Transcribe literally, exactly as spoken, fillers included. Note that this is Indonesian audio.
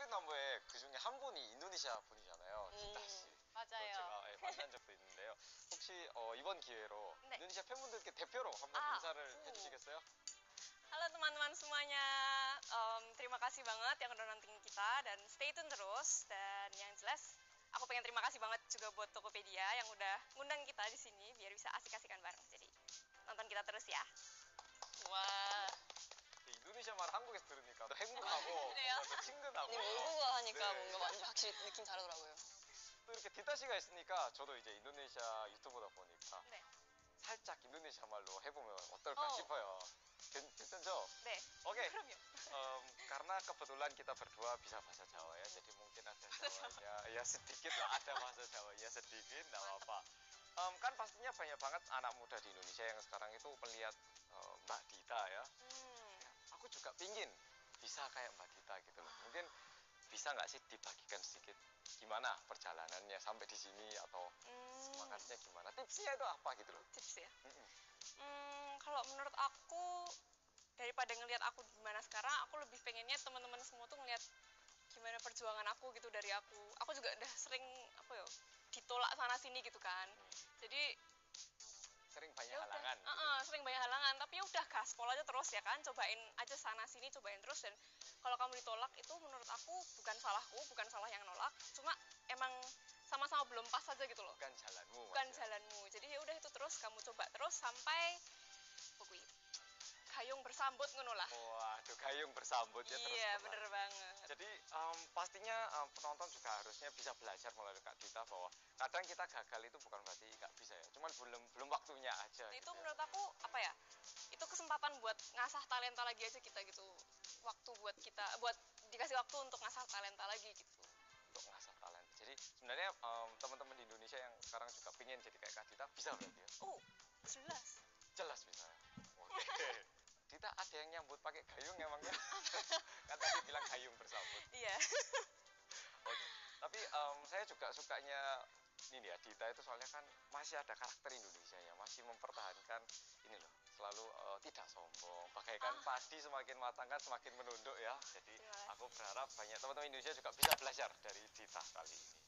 트레이드 넘버에 그 중에 한 분이 인도네시아 분이잖아요. 음, 디타 씨. 맞아요. 제가 예, 만난 적도 있는데요. 혹시 어, 이번 기회로 네. 인도네시아 팬분들께 대표로 한번 아, 인사를 오. 해주시겠어요? Halo teman-teman semuanya, Em, terima kasih banget yang udah nonton kita dan stay tune terus. Dan yang jelas, aku pengen terima kasih banget juga buat Tokopedia yang udah ngundang kita di sini biar bisa asik-asikan bareng. Jadi nonton kita terus ya. Wah, 인도네시아 말 한국에서 들으니까 더 행복하고 그래요? 뭔가 더 친근하고 아니 모국어 하니까 네. 뭔가 완전 확실히 느낌 다르더라고요. 또 이렇게 디타 씨가 있으니까 저도 이제 인도네시아 유튜버다 보니까 네, 살짝 인도네시아 말로 해보면 어떨까 어. 싶어요. 괜- 괜찮죠? 네. Oke, 그럼요. Em, karena kebetulan kita berdua bisa bahasa Jawa ya, jadi mungkin ada Jawanya, ya sedikit lah ada bahasa Jawanya sedikit, nggak apa-apa. Em, kan pastinya banyak banget anak muda di Indonesia yang sekarang itu melihat eh, Mbak Dita ya. Hmm, Aku juga pingin bisa kayak Mbak Dita gitu loh. Mungkin bisa nggak sih dibagikan sedikit gimana perjalanannya sampai di sini atau hmm, semangatnya gimana? Tipsnya itu apa gitu loh? tips ya. Mm-mm. Hmm, kalau menurut aku daripada ngelihat aku gimana sekarang, aku lebih pengennya teman-teman semua tuh ngelihat gimana perjuangan aku gitu dari aku. Aku juga udah sering apa ya ditolak sana sini gitu kan. Jadi Sering banyak ya udah, halangan. gitu. uh-uh, sering banyak halangan. Tapi ya udah gaspol aja terus ya kan, cobain aja sana sini, cobain terus. Dan kalau kamu ditolak itu menurut aku bukan salahku, bukan salah yang nolak. Cuma emang sama-sama belum pas aja gitu loh. Bukan jalanmu. Bukan Mas, ya. jalanmu. Jadi ya udah itu terus kamu coba terus sampai pokoknya gayung bersambut ngono lah. Waduh, gayung bersambut ya terus. Iya, berlanjut. bener banget. Jadi em, pastinya em, penonton juga harusnya bisa belajar melalui Kak Dita bahwa kadang kita gagal itu bukan berarti nggak bisa ya, cuman belum belum waktunya aja. Nah, gitu itu ya. menurut aku apa ya? Itu kesempatan buat ngasah talenta lagi aja kita gitu. Waktu buat kita buat dikasih waktu untuk ngasah talenta lagi gitu. Untuk ngasah talenta. Jadi sebenarnya em, teman-teman di Indonesia yang sekarang juga pingin jadi kayak Kak Dita bisa berarti ya? Oh, jelas. Jelas bisa ya. Oke. Dita ada yang nyambut pakai gayung emangnya? Kan tadi bilang gayung bersambut. Iya. Oke. Tapi em, saya juga sukanya ini ya Dita itu soalnya kan masih ada karakter Indonesia ya, masih mempertahankan ini loh, selalu eh, tidak sombong. Bagaikan Ah. padi semakin matang kan semakin menunduk ya. Jadi Terima kasih. aku berharap banyak teman-teman Indonesia juga bisa belajar dari Dita kali ini.